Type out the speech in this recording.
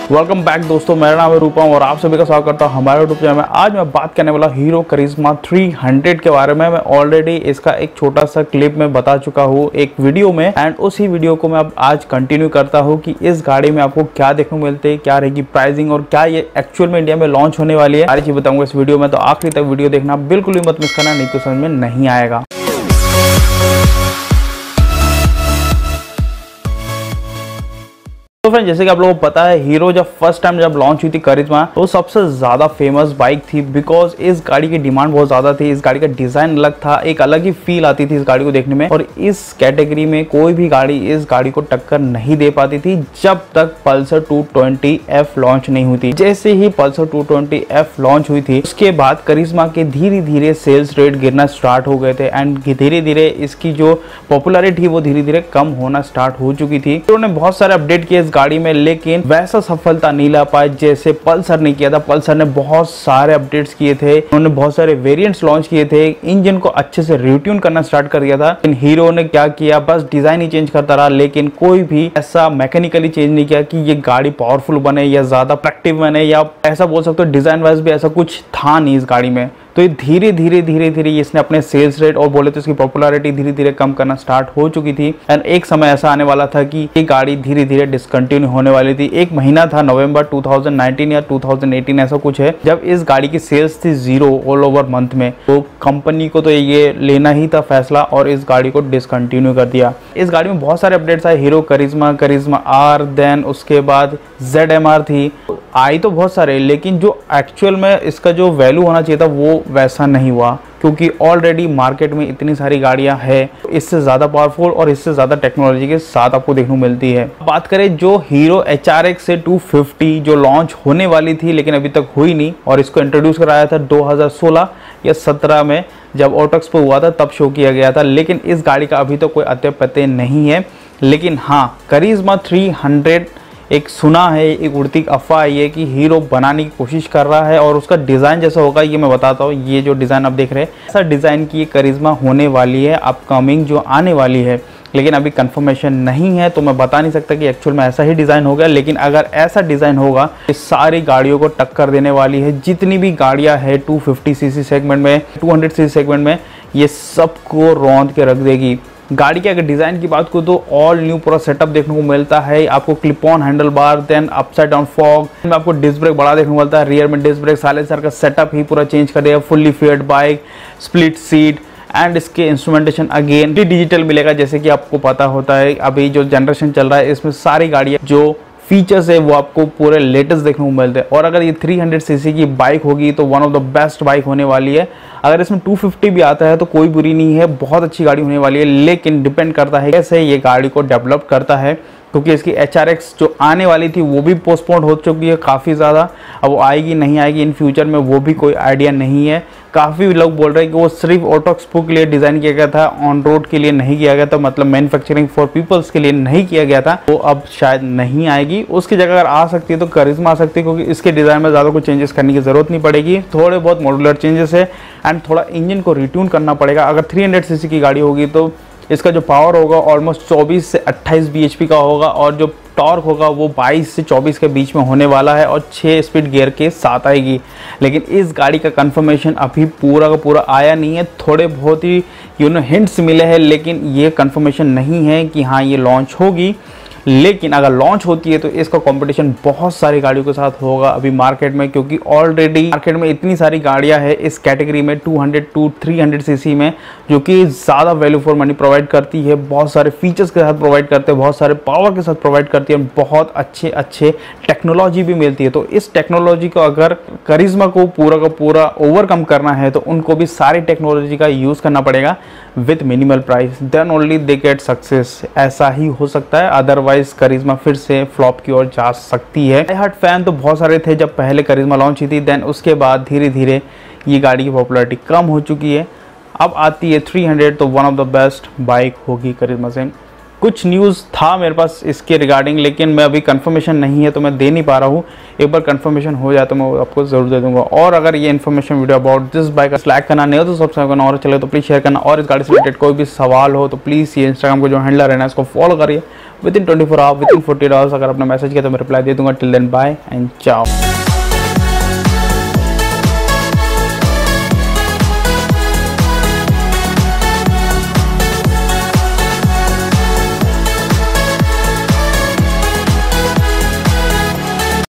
Welcome back दोस्तों, मेरा नाम है रूपम और आप सभी का स्वागत करता हूं हमारे यूट्यूब चैनल में। आज मैं बात करने वाला हीरो करिश्मा 300 के बारे में। मैं ऑलरेडी इसका एक छोटा सा क्लिप में बता चुका हूं एक वीडियो में, एंड उसी वीडियो को मैं अब आज कंटिन्यू करता हूं कि इस गाड़ी में आपको क्या देखने को मिलते हैं, क्या रहेगी प्राइसिंग और क्या ये एक्चुअल में इंडिया में लॉन्च होने वाली है, सारी चीज बताऊंगा इस वीडियो में। तो आखिरी तक वीडियो देखना बिल्कुल भी मत मिस करना, नहीं तो समझ में नहीं आएगा। तो फ्रेंड, जैसे कि आप लोगों को पता है, हीरो जब फर्स्ट टाइम लॉन्च हुई थी करिश्मा, तो सबसे ज्यादा फेमस बाइक थी बिकॉज इस गाड़ी की डिमांड बहुत ज्यादा थी। इस गाड़ी का डिजाइन अलग था, एक अलग ही फील आती थी इस गाड़ी को देखने में, और इस कैटेगरी में कोई भी गाड़ी इस गाड़ी को टक्कर नहीं दे पाती थी जब तक पल्सर 220F लॉन्च नहीं हुई थी। जैसे ही पल्सर 220F लॉन्च हुई थी, उसके बाद करिश्मा के धीरे धीरे सेल्स रेट गिरना स्टार्ट हो गए थे, एंड धीरे धीरे इसकी जो पॉपुलैरिटी वो धीरे धीरे कम होना स्टार्ट हो चुकी थी। तो उन्होंने बहुत सारे अपडेट किए गाड़ी में, लेकिन वैसा सफलता नहीं ला पाए जैसे पल्सर ने किया था। पल्सर ने बहुत सारे अपडेट्स किए थे, उन्होंने बहुत सारे वेरिएंट्स लॉन्च किए थे, इंजन को अच्छे से रिट्यून करना स्टार्ट कर दिया था। लेकिन हीरो ने क्या किया, बस डिजाइन ही चेंज करता रहा, लेकिन कोई भी ऐसा मैकेनिकली चेंज नहीं किया कि ये गाड़ी पावरफुल बने या ज्यादा प्रेक्टिव बने, या ऐसा बोल सकते हो डिजाइन वाइज भी ऐसा कुछ था नहीं इस गाड़ी में। तो ये धीरे धीरे इसने अपने सेल्स रेट और बोले तो इसकी पॉपुलैरिटी धीरे धीरे कम करना स्टार्ट हो चुकी थी। एंड एक समय ऐसा आने वाला था कि ये गाड़ी धीरे धीरे डिसकंटिन्यू होने वाली थी। एक महीना था नवंबर 2019 या 2018 ऐसा कुछ है, जब इस गाड़ी की सेल्स थी 0 ऑल ओवर मंथ में। तो कंपनी को तो ये लेना ही था फैसला और इस गाड़ी को डिसकंटिन्यू कर दिया। इस गाड़ी में बहुत सारे अपडेट्स आए, Hero Karizma, Karizma R, then उसके बाद ZMR थी, आई तो बहुत सारे, लेकिन जो एक्चुअल में इसका जो वैल्यू होना चाहिए था वो वैसा नहीं हुआ, क्योंकि ऑलरेडी मार्केट में इतनी सारी गाड़ियां हैं इससे ज़्यादा पावरफुल और इससे ज़्यादा टेक्नोलॉजी के साथ आपको देखने को मिलती है। बात करें जो हीरो HRX से 250 जो लॉन्च होने वाली थी लेकिन अभी तक हुई नहीं, और इसको इंट्रोड्यूस कराया था 2016 या 17 में जब ऑटोक्स पे हुआ था, तब शो किया गया था। लेकिन इस गाड़ी का अभी तक कोई अत्य पते नहीं है। लेकिन हाँ, करिश्मा 300 एक सुना है, एक उड़ती अफवाह ये कि हीरो बनाने की कोशिश कर रहा है, और उसका डिज़ाइन जैसा होगा ये मैं बताता हूँ। ये जो डिज़ाइन आप देख रहे हैं, ऐसा डिज़ाइन की करिश्मा होने वाली है अपकमिंग जो आने वाली है, लेकिन अभी कंफर्मेशन नहीं है, तो मैं बता नहीं सकता कि एक्चुअल में ऐसा ही डिज़ाइन होगा। लेकिन अगर ऐसा डिज़ाइन होगा तो सारी गाड़ियों को टक्कर देने वाली है। जितनी भी गाड़ियाँ है 250cc सेगमेंट में, 200cc सेगमेंट में, ये सबको रौंद के रख देगी। गाड़ी के अगर डिज़ाइन की बात करूँ तो ऑल न्यू पूरा सेटअप देखने को मिलता है आपको। Clip on handle bar, then upside down fork में आपको डिस्क ब्रेक बड़ा देखने को मिलता है, रियर में डिस्क ब्रेक, साइलेंसर का सेटअप ही पूरा चेंज कर दिया, fully faired bike, split seat, and इसके इंस्ट्रूमेंटेशन अगेन डिजिटल मिलेगा। जैसे कि आपको पता होता है अभी जो जनरेशन चल रहा है इसमें सारी गाड़ियाँ जो फीचर्स है वो आपको पूरे लेटेस्ट देखने को मिलते हैं। और अगर ये 300cc की बाइक होगी तो one of the best bike होने वाली है। अगर इसमें 250 भी आता है तो कोई बुरी नहीं है, बहुत अच्छी गाड़ी होने वाली है। लेकिन डिपेंड करता है कैसे ये गाड़ी को डेवलप करता है, क्योंकि इसकी HRX जो आने वाली थी वो भी पोस्टपोन हो चुकी है काफ़ी ज़्यादा। अब वो आएगी नहीं आएगी इन फ्यूचर में वो भी कोई आइडिया नहीं है। काफ़ी लोग बोल रहे हैं कि वो सिर्फ ऑटोक्सपो के लिए डिज़ाइन किया गया था, ऑन रोड के लिए नहीं किया गया था, मतलब मैन्युफैक्चरिंग फॉर पीपल्स के लिए नहीं किया गया था। वो अब शायद नहीं आएगी। उसकी जगह अगर आ सकती है तो करिश्मा आ सकती है, क्योंकि इसके डिज़ाइन में ज़्यादा कुछ चेंजेस करने की ज़रूरत नहीं पड़ेगी। थोड़े बहुत मॉड्यूलर चेंजेस है, एंड थोड़ा इंजन को रिट्यून करना पड़ेगा। अगर 300cc की गाड़ी होगी तो इसका जो पावर होगा ऑलमोस्ट 24 से 28 bhp का होगा, और जो टॉर्क होगा वो 22 से 24 के बीच में होने वाला है, और 6 स्पीड गियर के साथ आएगी। लेकिन इस गाड़ी का कंफर्मेशन अभी पूरा का पूरा आया नहीं है। थोड़े बहुत ही हिंट्स मिले हैं, लेकिन ये कंफर्मेशन नहीं है कि हाँ ये लॉन्च होगी। लेकिन अगर लॉन्च होती है तो इसका कंपटीशन बहुत सारी गाड़ियों के साथ होगा अभी मार्केट में, क्योंकि ऑलरेडी मार्केट में इतनी सारी गाड़ियां हैं इस कैटेगरी में 200 to 300cc में, जो कि ज़्यादा वैल्यू फॉर मनी प्रोवाइड करती है, बहुत सारे फीचर्स के साथ प्रोवाइड करते हैं, बहुत सारे पावर के साथ प्रोवाइड करती है, बहुत अच्छे टेक्नोलॉजी भी मिलती है। तो इस टेक्नोलॉजी को अगर करिश्मा को पूरा का पूरा ओवरकम करना है तो उनको भी सारी टेक्नोलॉजी का यूज़ करना पड़ेगा with minimal price, then only they get success. ऐसा ही हो सकता है, अदरवाइज करिश्मा फिर से फ्लॉप की ओर जा सकती है। डाई हार्ड फैन तो बहुत सारे थे जब पहले करिश्मा लॉन्च हुई थी, देन उसके बाद धीरे धीरे ये गाड़ी की पॉपुलैरिटी कम हो चुकी है। अब आती है 300 तो one of the best bike होगी करिश्मा से। कुछ न्यूज़ था मेरे पास इसके रिगार्डिंग, लेकिन मैं अभी कंफर्मेशन नहीं है तो मैं दे नहीं पा रहा हूँ। एक बार कंफर्मेशन हो जाए तो मैं आपको ज़रूर दे दूंगा। और अगर ये information video about this bike like करना नहीं हो तो सब्सक्राइब करना, और चले तो प्लीज़ शेयर करना, और इस गाड़ी से रिलेटेड कोई भी सवाल हो तो प्लीज़ ये इंस्टाग्राम को जो हैंडलर है ना इसको फॉलो करिए। Within 24 hour, within 40 hours अगर आपने मैसेज किया तो मैं रिप्लाई दे दूंगा। टिल देन बाय एंड चाओ।